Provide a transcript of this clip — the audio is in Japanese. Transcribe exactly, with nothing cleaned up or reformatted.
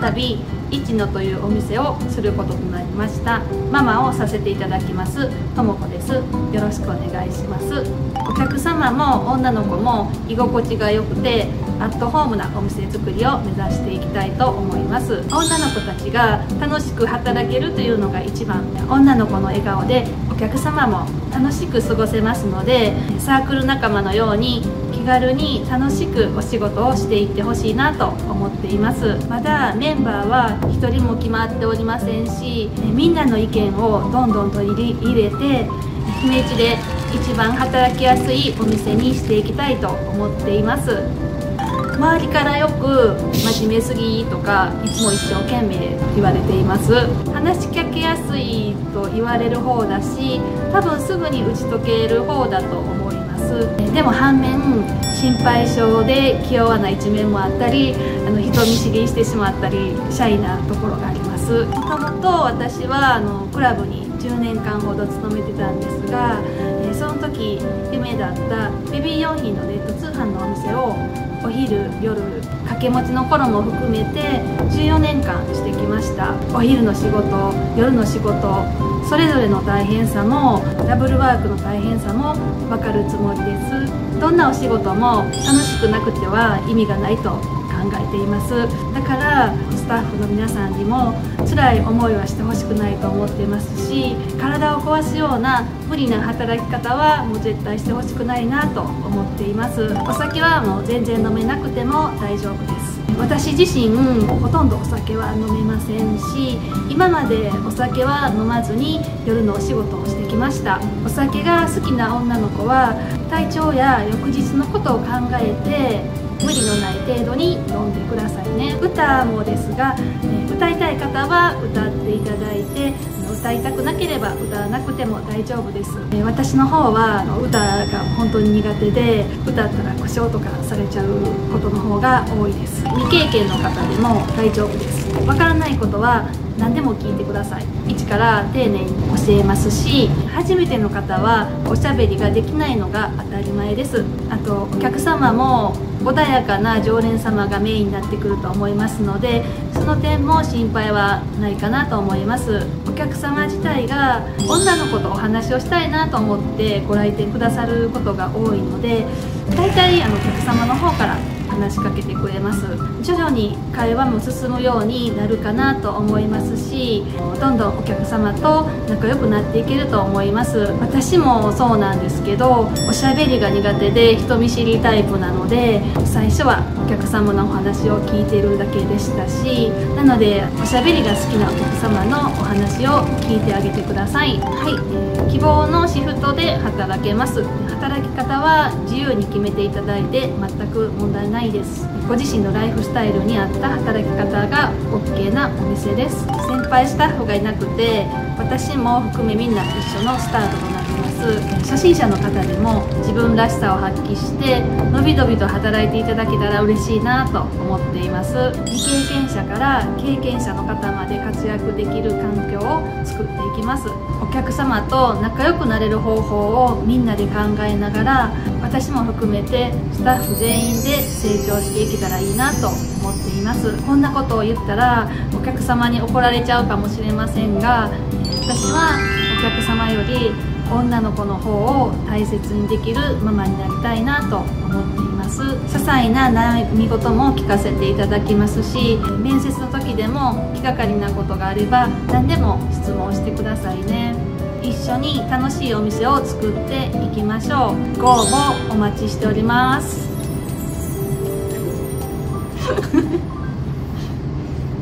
度一野というお店をすることとなりました。ママをさせていただきますともこです。よろしくお願いします。お客様も女の子も居心地が良くてアットホームなお店作りを目指していきたいと思います。女の子たちが楽しく働けるというのが一番、女の子の笑顔でお客様も楽しく過ごせますので、サークル仲間のように気軽に楽しくお仕事をしていってほしいなと思っています。まだメンバーは一人も決まっておりませんし、みんなの意見をどんどん取り入れて姫路で一番働きやすいお店にしていきたいと思っています。周りからよく真面目すぎとかいつも一生懸命言われています。話しかけやすいと言われる方だし、多分すぐに打ち解ける方だと思います。でも反面心配性で気弱な一面もあったり、あの人見知りしてしまったりシャイなところがあります。もともと私はあのクラブにじゅうねんかんほど勤めてたんですが、えその時夢だったベビー用品のネット通販のお店をお昼夜掛け持ちの頃も含めてじゅうよねんかんしてきました。お昼の仕事、夜の仕事、それぞれの大変さもダブルワークの大変さも分かるつもりです。どんなお仕事も楽しくなくては意味がないと考えています。だからスタッフの皆さんにも辛い思いはしてほしくないと思ってますし、体を壊すような無理な働き方はもう絶対してほしくないなと思っています。お酒はもう全然飲めなくても大丈夫です。私自身ほとんどお酒は飲めませんし、今までお酒は飲まずに夜のお仕事をしてきました。お酒が好きな女の子は体調や翌日のことを考えて無理のない程度に飲んでくださいね。歌もですが、歌いたい方は歌っていただいて、歌いたくなければ歌わなくても大丈夫です。私の方は歌が本当に苦手で、歌ったら故障とかされちゃうことの方が多いです。未経験の方でも大丈夫です。わからないことは何でも聞いてください。一から丁寧に教えますし、初めての方はおしゃべりができないのが当たり前です。あとお客様も穏やかな常連様がメインになってくると思いますので、その点も心配はないかなと思います。お客様自体が女の子とお話をしたいなと思ってご来店くださることが多いので、大体あのお客様の方から話しかけてくれます。徐々に会話も進むようになるかなと思いますし、どんどんお客様と仲良くなっていけると思います。私もそうなんですけど、おしゃべりが苦手で人見知りタイプなので、最初はお客様のお話を聞いているだけでしたし、なのでおしゃべりが好きなお客様のお話を聞いてあげてください。はい、えー、希望のシフトで働けます。働き方は自由に決めていただいて全く問題ないです。ご自身のライフスタイルに合った働き方が オーケー なお店です。先輩スタッフがいなくて、私も含めみんな一緒のスタートとなります。初心者の方でも自分らしさを発揮してのびのびと働いていただけたら嬉しいなと思っています。未経験者から経験者の方まで活躍できる環境を作っていきます。お客様と仲良くなれる方法をみんなで考えながら、私も含めてスタッフ全員で成長していけたらいいなと思っています。こんなことを言ったらお客様に怒られちゃうかもしれませんが、私はお客様より女の子の方を大切にできるママになりたいなと思っています。些細な悩み事も聞かせていただきますし、面接の時でも気がかりなことがあれば何でも質問してくださいね。一緒に楽しいお店を作っていきましょう。ご応募お待ちしております。